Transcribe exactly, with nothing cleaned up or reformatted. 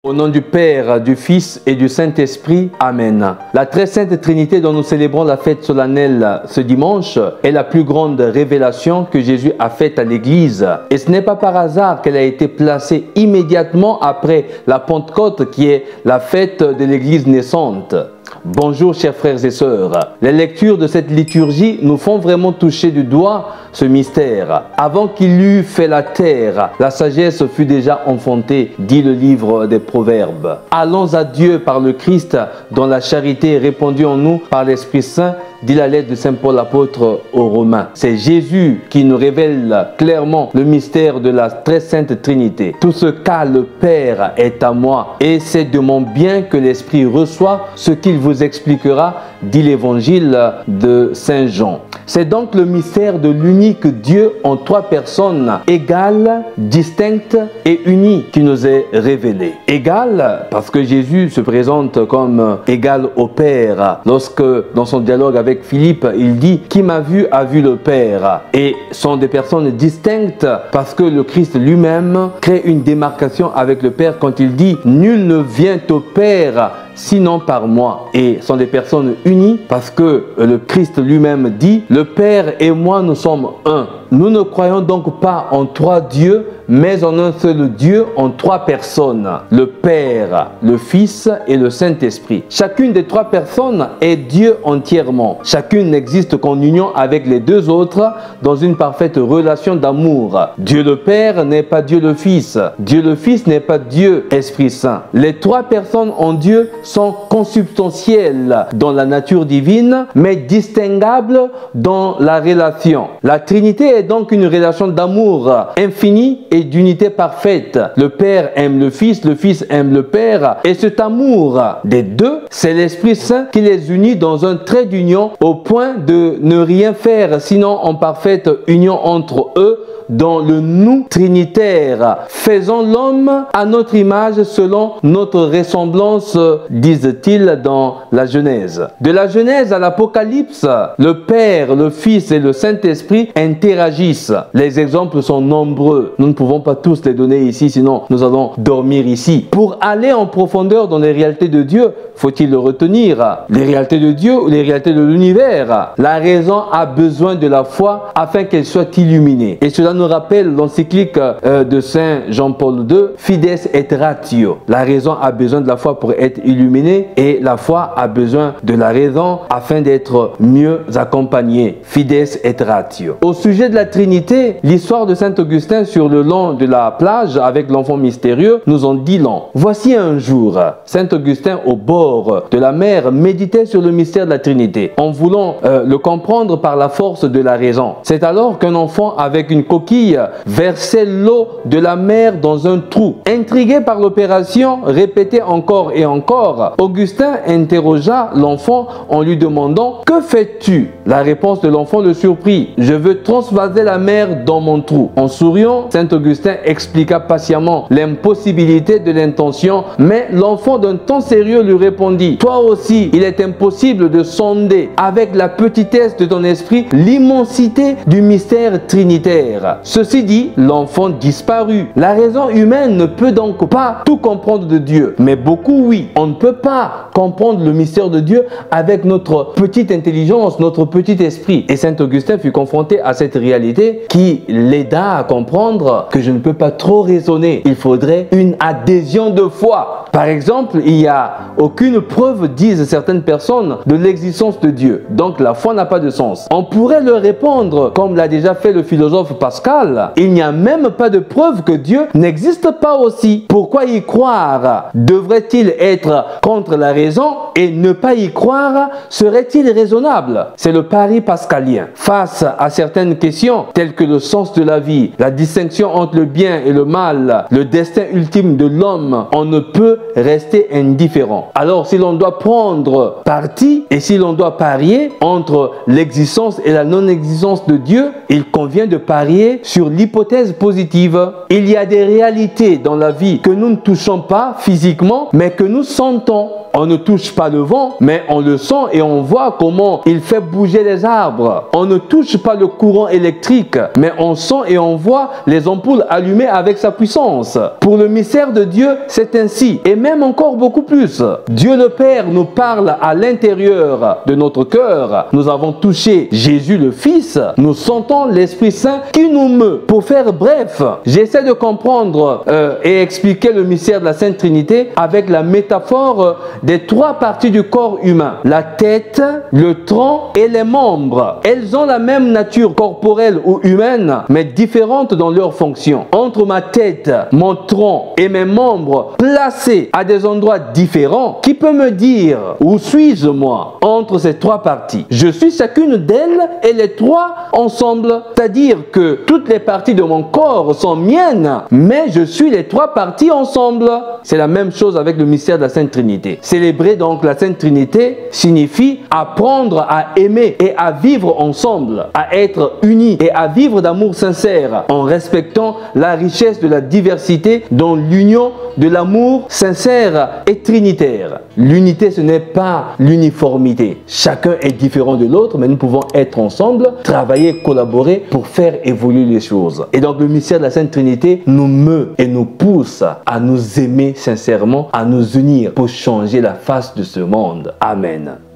Au nom du Père, du Fils et du Saint-Esprit. Amen. La très sainte Trinité dont nous célébrons la fête solennelle ce dimanche est la plus grande révélation que Jésus a faite à l'Église. Et ce n'est pas par hasard qu'elle a été placée immédiatement après la Pentecôte qui est la fête de l'Église naissante. Bonjour chers frères et sœurs. Les lectures de cette liturgie nous font vraiment toucher du doigt ce mystère. Avant qu'il eût fait la terre, la sagesse fut déjà enfantée, dit le livre des Proverbes. Allons à Dieu par le Christ, dont la charité est répandue en nous par l'Esprit Saint, dit la lettre de Saint Paul apôtre aux Romains. C'est Jésus qui nous révèle clairement le mystère de la très sainte Trinité. Tout ce qu'a le Père est à moi, et c'est de mon bien que l'Esprit reçoit ce qu'il vous expliquera, dit l'évangile de Saint Jean. C'est donc le mystère de l'unique Dieu en trois personnes, égales, distinctes et unies, qui nous est révélé. Égal, parce que Jésus se présente comme égal au Père. Lorsque, dans son dialogue avec Philippe, il dit « Qui m'a vu a vu le Père ». Et sont des personnes distinctes parce que le Christ lui-même crée une démarcation avec le Père quand il dit « Nul ne vient au Père » sinon par moi. Et sont des personnes unies parce que le Christ lui-même dit « Le Père et moi, nous sommes un ». Nous ne croyons donc pas en trois dieux, mais en un seul Dieu, en trois personnes. Le Père, le Fils et le Saint-Esprit. Chacune des trois personnes est Dieu entièrement. Chacune n'existe qu'en union avec les deux autres dans une parfaite relation d'amour. Dieu le Père n'est pas Dieu le Fils. Dieu le Fils n'est pas Dieu Esprit Saint. Les trois personnes en Dieu sont consubstantielles dans la nature divine, mais distinguables dans la relation. La Trinité est donc une relation d'amour infini et d'unité parfaite. Le Père aime le Fils, le Fils aime le Père, et cet amour des deux, c'est l'Esprit Saint qui les unit dans un trait d'union au point de ne rien faire sinon en parfaite union entre eux dans le nous trinitaire. Faisons l'homme à notre image selon notre ressemblance, disent-ils dans la Genèse. De la Genèse à l'Apocalypse, le Père, le Fils et le Saint-Esprit interagissent. Les exemples sont nombreux. Nous ne pouvons pas tous les donner ici, sinon nous allons dormir ici. Pour aller en profondeur dans les réalités de Dieu, faut-il le retenir? Les réalités de Dieu ou les réalités de l'univers? La raison a besoin de la foi afin qu'elle soit illuminée. Et cela nous rappelle l'encyclique euh, de Saint Jean-Paul deux, Fides et Ratio. La raison a besoin de la foi pour être illuminée et la foi a besoin de la raison afin d'être mieux accompagnée. Fides et Ratio. Au sujet de la Trinité, l'histoire de Saint Augustin sur le long de la plage avec l'enfant mystérieux nous en dit long. Voici un jour, Saint Augustin au bord de la mer méditait sur le mystère de la Trinité en voulant euh, le comprendre par la force de la raison. C'est alors qu'un enfant avec une coquille versait l'eau de la mer dans un trou. Intrigué par l'opération répétée encore et encore, Augustin interrogea l'enfant en lui demandant « Que fais-tu » La réponse de l'enfant le surprit. « Je veux transvaser la mer dans mon trou. » En souriant, Saint Augustin expliqua patiemment l'impossibilité de l'intention, mais l'enfant d'un ton sérieux lui répondit « Toi aussi, il est impossible de sonder avec la petitesse de ton esprit l'immensité du mystère trinitaire. » Ceci dit, l'enfant disparut. La raison humaine ne peut donc pas tout comprendre de Dieu, mais beaucoup oui. On ne peut pas comprendre le mystère de Dieu avec notre petite intelligence, notre petit esprit. Et Saint Augustin fut confronté à cette réalité qui l'aida à comprendre que je ne peux pas trop raisonner. Il faudrait une adhésion de foi. Par exemple, il n'y a aucune preuve, disent certaines personnes, de l'existence de Dieu. Donc la foi n'a pas de sens. On pourrait leur répondre, comme l'a déjà fait le philosophe Pascal, il n'y a même pas de preuve que Dieu n'existe pas aussi. Pourquoi y croire? Devrait-il être contre la raison et ne pas y croire serait-il raisonnable? C'est le pari pascalien. Face à certaines questions telles que le sens de la vie, la distinction entre le bien et le mal, le destin ultime de l'homme, on ne peut rester indifférent. Alors si l'on doit prendre parti et si l'on doit parier entre l'existence et la non-existence de Dieu, il convient de parier sur l'hypothèse positive. Il y a des réalités dans la vie que nous ne touchons pas physiquement, mais que nous sentons. On ne touche pas le vent, mais on le sent et on voit comment il fait bouger les arbres. On ne touche pas le courant électrique, mais on sent et on voit les ampoules allumées avec sa puissance. Pour le mystère de Dieu, c'est ainsi. Et et même encore beaucoup plus. Dieu le Père nous parle à l'intérieur de notre cœur. Nous avons touché Jésus le Fils. Nous sentons l'Esprit Saint qui nous meut. Pour faire bref, j'essaie de comprendre euh, et expliquer le mystère de la Sainte Trinité avec la métaphore des trois parties du corps humain. La tête, le tronc et les membres. Elles ont la même nature corporelle ou humaine, mais différentes dans leurs fonctions. Entre ma tête, mon tronc et mes membres placés à des endroits différents, qui peut me dire où suis-je moi entre ces trois parties? Je suis chacune d'elles et les trois ensemble, c'est-à-dire que toutes les parties de mon corps sont miennes, mais je suis les trois parties ensemble. C'est la même chose avec le mystère de la Sainte Trinité. Célébrer donc la Sainte Trinité signifie apprendre à aimer et à vivre ensemble, à être unis et à vivre d'amour sincère en respectant la richesse de la diversité dans l'union de l'amour sincère et trinitaire. L'unité, ce n'est pas l'uniformité. Chacun est différent de l'autre, mais nous pouvons être ensemble, travailler, collaborer pour faire évoluer les choses. Et donc le mystère de la Sainte Trinité nous meut et nous pousse à nous aimer sincèrement, à nous unir pour changer la face de ce monde. Amen.